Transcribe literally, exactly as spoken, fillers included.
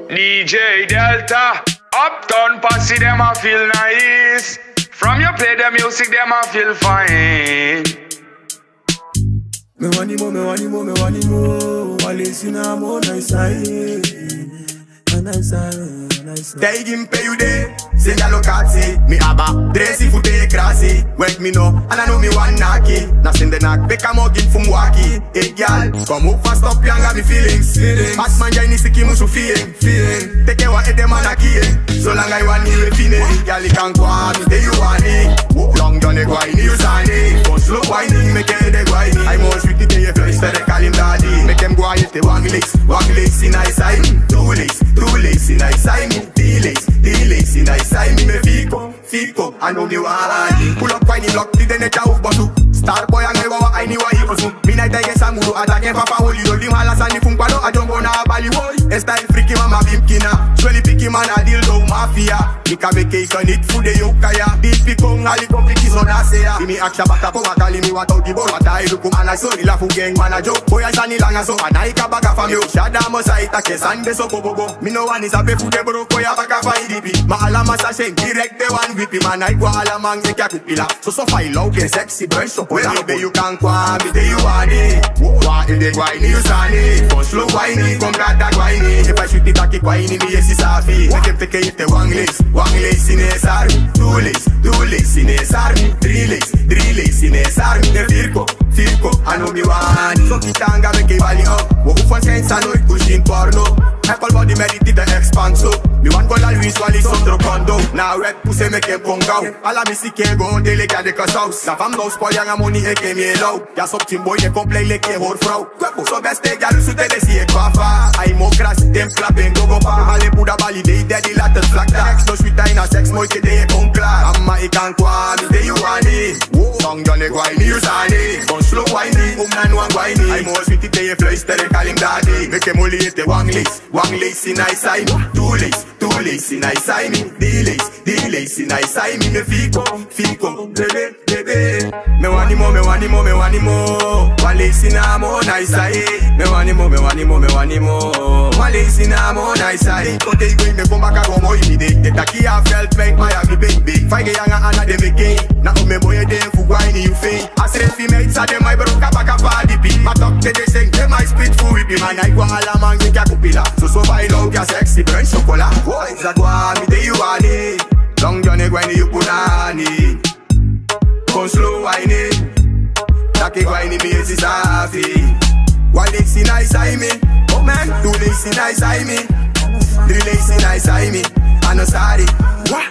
D J Delta, Uptown Posse, them a feel nice. From you play the music, them a feel fine. Me want more, me want more, me want more. Always in a more nice side, nice side, nice side. They give pay you day, say ya Locatie. Me abba, dressy foot e crassi. Wake me no, and I know me one knocky. Na send the knock, pick a mug in from Waki. Hey girl, come up fast up, young got me feelings. Fast man, jai ni siki musu feeling, feeling. Take care what Ede man a key. So long I want me refine. Girl, you can go on, me you want it. Long done the guayni, you sani. Go slow whining, make it the guayni. I most with the day you fly, instead of call him daddy. Make him go on if they Wang Ede, Wang Ede in nice side. Two legs, two legs in nice side. D-legs, D-legs in nice side. Me me fico, fico, I know the one. Pull up whiny block, the net out bosu. Star boy and I wawa, I knew what he was. Me night I guess I'm gonna attack him papa holy. Lord him halas and the funkwado, I don't go na bali boy. A style freaky mama bimkina. Surely picky man a deal do mafia. Mika vacation it food de yokaya. Deep pikong ali kompliki zona seya. Imi aksha bata po matali mi wata uti bo. Wata ilu kumana so ila fu gang mana jo. Boy I sani langa so anaika baga fam yo. Shatta mo sa ita ke sande so bobogo. Me no one is a be fude bro koya baga fa idipi. Ma alama sa shen direct de one whippy man. I go alamang de kapipila. So so fai low ke sexy boy so boy. Baby you can kwa me de you want it. Wa in the guayni you sani. Go slow whiny, come grab that guayni. If I shoot it taki guayni me yes is safi. Make him take it the Wang Ede, Wang Ede in his army. Two legs, two legs in his army. Three legs, three legs in his army. The Firko, Firko, I know me want it. So kitanga make it valley up. Wo ufon sense I know it pushing porno. Apple body meditated the expanso. Me want call Luis Wally Sondro Kondo. Now red pussy make him pongao. Alla mi si ke go dele ka de kasaus. La fam no spoil yang money e ke mi low. Ya sop team boy e complain le ke hor frau. Kwepo so best e galu su tele si e kwafa. Ai mo crash dem clapping go go pa. Ale puda bali de daddy latte flak da. Ex no sweet na sex mo ke de e konkla. Amma e kan kwa mi de you want it. Long John e guayni you sani. Gon slow whiny, um na no guayni. Ai mo sweet de e flesh tere kalim daddy. Make him only te Wang Ede. Wang Ede in nice side, two legs, two legs in nice side me, D-legs, D-legs in nice side me, me fico, fico, bebe, bebe. Me want more, me want more, me want more. Wang Ede in a more nice side. Me want more, me want more, me want more. Wang Ede in a more nice side. Don't take me come back and go more in the day. Taki a felt bank, my ugly big big. Five young and another them again. Now me boy them for whiny you faint. I say fi mates a them my bro kapa kapa di pi. My talk to the sing, them I spit for whippy man. I go all among the kakupila. So so by love ya sexy brunch chocolat. Boy, zagwa mi de you want it. Long John e guayni you punani. Con slow whiny. Taki guayni mi esi safi. Wang Ede in nice eye me. Oh man, two legs in nice eye me. Three legs in nice eye me. I no sorry. What?